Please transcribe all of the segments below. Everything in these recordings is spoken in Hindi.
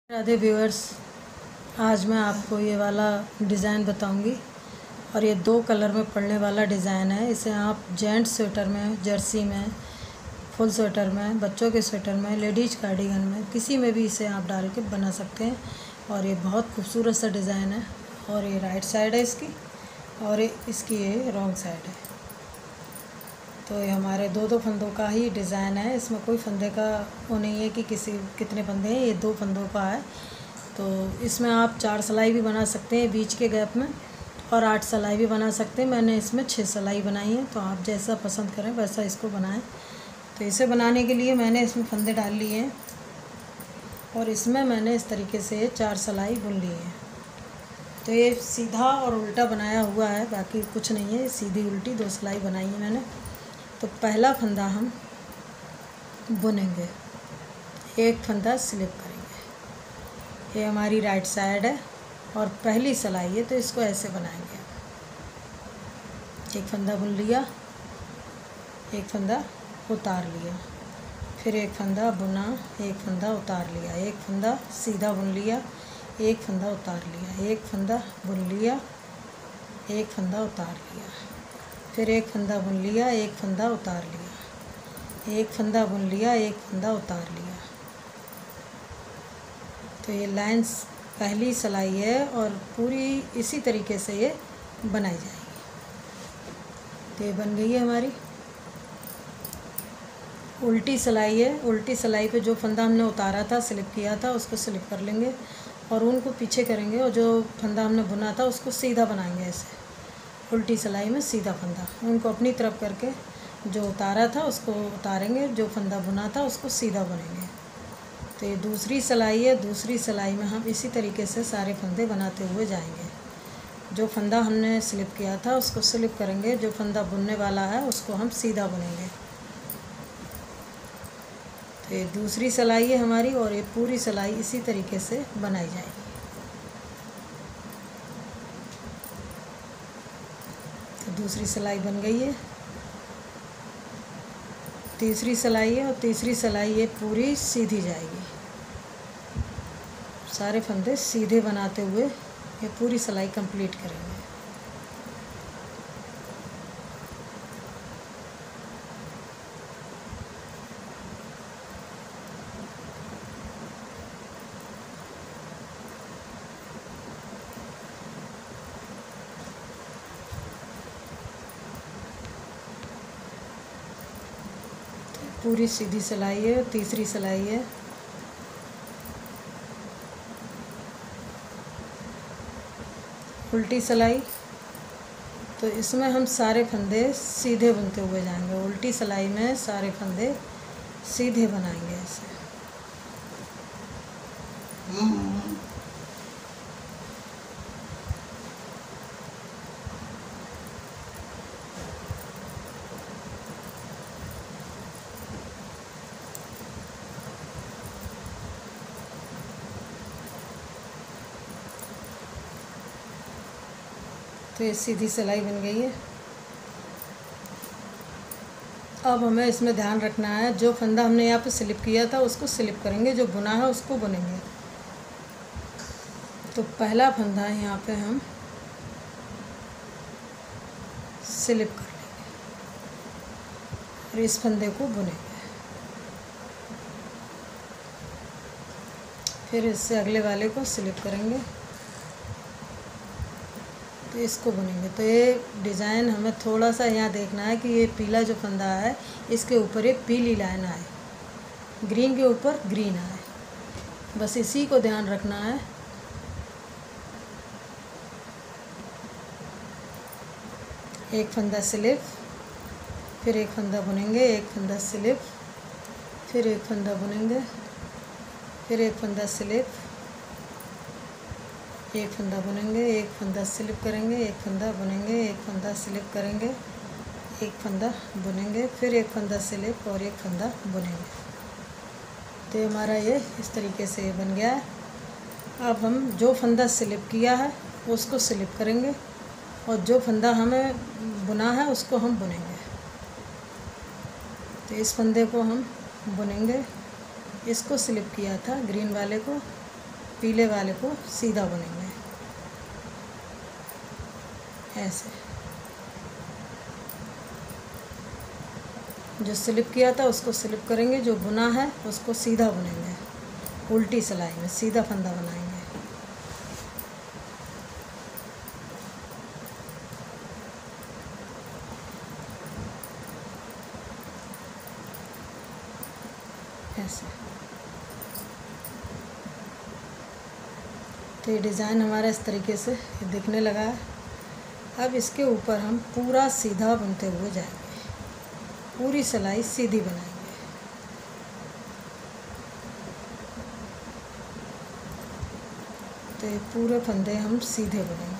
राधे व्यूअर्स, आज मैं आपको ये वाला डिज़ाइन बताऊंगी और ये 2 कलर में पड़ने वाला डिज़ाइन है। इसे आप जेंट्स स्वेटर में, जर्सी में, फुल स्वेटर में, बच्चों के स्वेटर में, लेडीज कार्डिगन में, किसी में भी इसे आप डाल के बना सकते हैं। और ये बहुत खूबसूरत सा डिज़ाइन है। और ये राइट साइड है इसकी और इसकी ये रॉन्ग साइड है। तो ये हमारे दो फंदों का ही डिज़ाइन है। इसमें कोई फंदे का वो नहीं है कि कितने फंदे हैं, ये 2 फंदों का है। तो इसमें आप 4 सिलाई भी बना सकते हैं बीच के गैप में और 8 सिलाई भी बना सकते हैं। मैंने इसमें 6 सिलाई बनाई है, तो आप जैसा पसंद करें वैसा इसको बनाएं। तो इसे बनाने के लिए मैंने इसमें फंदे डाल लिए हैं और इसमें मैंने इस तरीके से 4 सिलाई बुन ली है। तो ये सीधा और उल्टा बनाया हुआ है, बाकी कुछ नहीं है। सीधी उल्टी 2 सिलाई बनाई है मैंने। तो पहला फंदा हम बुनेंगे, एक फंदा स्लिप करेंगे। ये हमारी राइट साइड है और पहली सिलाई है, तो इसको ऐसे बनाएंगे। एक फंदा बुन लिया, एक फंदा उतार लिया, फिर एक फंदा बुना, एक फंदा उतार लिया, एक फंदा सीधा बुन लिया, एक फंदा उतार लिया, एक फंदा बुन लिया, एक फंदा उतार लिया, फिर एक फंदा बुन लिया, एक फंदा उतार लिया, एक फंदा बुन लिया, एक फंदा उतार लिया। तो ये लाइंस पहली सिलाई है और पूरी इसी तरीके से ये बनाई जाएगी। तो ये बन गई है हमारी उल्टी सिलाई है। उल्टी सिलाई पे जो फंदा हमने उतारा था, स्लिप किया था, उसको स्लिप कर लेंगे और उनको पीछे करेंगे और जो फंदा हमने बुना था उसको सीधा बनाएंगे। ऐसे उल्टी सिलाई में सीधा फंदा उनको अपनी तरफ करके जो उतारा था उसको उतारेंगे, जो फंदा बुना था उसको सीधा बुनेंगे। तो ये दूसरी सिलाई है। दूसरी सिलाई में हम इसी तरीके से सारे फंदे बनाते हुए जाएंगे। जो फंदा हमने स्लिप किया था उसको स्लिप करेंगे, जो फंदा बुनने वाला है उसको हम सीधा बुनेंगे। तो ये दूसरी सिलाई है हमारी और ये पूरी सिलाई इसी तरीके से बनाई जाएगी। तो दूसरी सिलाई बन गई है, तीसरी सिलाई है और तीसरी सिलाई ये पूरी सीधी जाएगी। सारे फंदे सीधे बनाते हुए ये पूरी सिलाई कंप्लीट करेंगे। पूरी सीधी सिलाई है, तीसरी सिलाई है। उल्टी सिलाई, तो इसमें हम सारे फंदे सीधे बुनते हुए जाएंगे। उल्टी सिलाई में सारे फंदे सीधे बनाएंगे ऐसे। तो ये सीधी सिलाई बन गई है। अब हमें इसमें ध्यान रखना है, जो फंदा हमने यहाँ पे स्लिप किया था उसको स्लिप करेंगे, जो बुना है उसको बुनेंगे। तो पहला फंदा है यहाँ पे हम स्लिप कर लेंगे और इस फंदे को बुनेंगे। फिर इससे अगले वाले को स्लिप करेंगे, तो इसको बुनेंगे। तो ये डिज़ाइन हमें थोड़ा सा यहाँ देखना है कि ये पीला जो फंदा है इसके ऊपर एक पीली लाइन आए, ग्रीन के ऊपर ग्रीन आए, बस इसी को ध्यान रखना है। एक फंदा स्लिप, फिर एक फंदा बुनेंगे, एक फंदा स्लिप, फिर एक फंदा बुनेंगे, फिर एक फंदा स्लिप, एक फंदा बुनेंगे, एक फंदा स्लिप करेंगे, एक फंदा बुनेंगे, एक फंदा स्लिप करेंगे, एक फंदा बुनेंगे, फिर एक फंदा स्लिप और एक फंदा बुनेंगे। तो हमारा ये इस तरीके से बन गया है। अब हम जो फंदा स्लिप किया है उसको स्लिप करेंगे और जो फंदा हमें बुना है उसको हम बुनेंगे। तो इस फंदे को हम बुनेंगे, इसको स्लिप किया था ग्रीन वाले को, पीले वाले को सीधा बुनेंगे ऐसे। जो स्लिप किया था उसको स्लिप करेंगे, जो बुना है उसको सीधा बुनेंगे, उल्टी सिलाई में सीधा फंदा बनाएंगे। ऐसे। तो ये डिज़ाइन हमारा इस तरीके से दिखने लगा है। अब इसके ऊपर हम पूरा सीधा बुनते हुए जाएंगे, पूरी सिलाई सीधी बनाएंगे। तो ये पूरे फंदे हम सीधे बुनेंगे।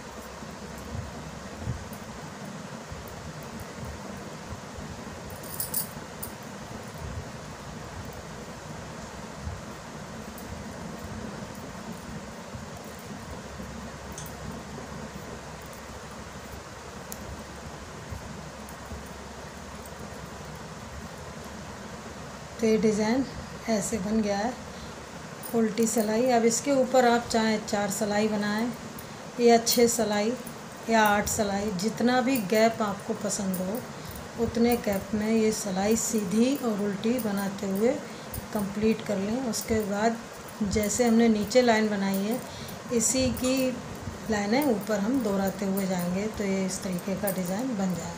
तो ये डिज़ाइन ऐसे बन गया है, उल्टी सिलाई। अब इसके ऊपर आप चाहे 4 सिलाई बनाएं या 6 सिलाई या 8 सिलाई, जितना भी गैप आपको पसंद हो उतने गैप में ये सिलाई सीधी और उल्टी बनाते हुए कंप्लीट कर लें। उसके बाद जैसे हमने नीचे लाइन बनाई है इसी की लाइनें ऊपर हम दोहराते हुए जाएंगे, तो ये इस तरीके का डिज़ाइन बन जाएगा।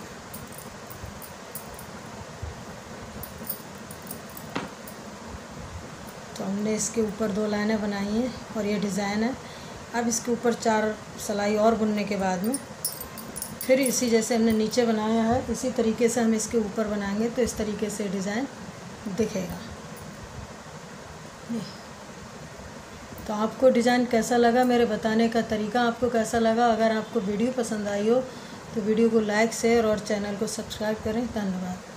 तो हमने इसके ऊपर 2 लाइनें बनाई हैं और ये डिज़ाइन है। अब इसके ऊपर 4 सिलाई और बुनने के बाद में फिर इसी जैसे हमने नीचे बनाया है इसी तरीके से हम इसके ऊपर बनाएंगे, तो इस तरीके से डिज़ाइन दिखेगा। तो आपको डिज़ाइन कैसा लगा, मेरे बताने का तरीका आपको कैसा लगा? अगर आपको वीडियो पसंद आई हो तो वीडियो को लाइक, शेयर और चैनल को सब्सक्राइब करें। धन्यवाद।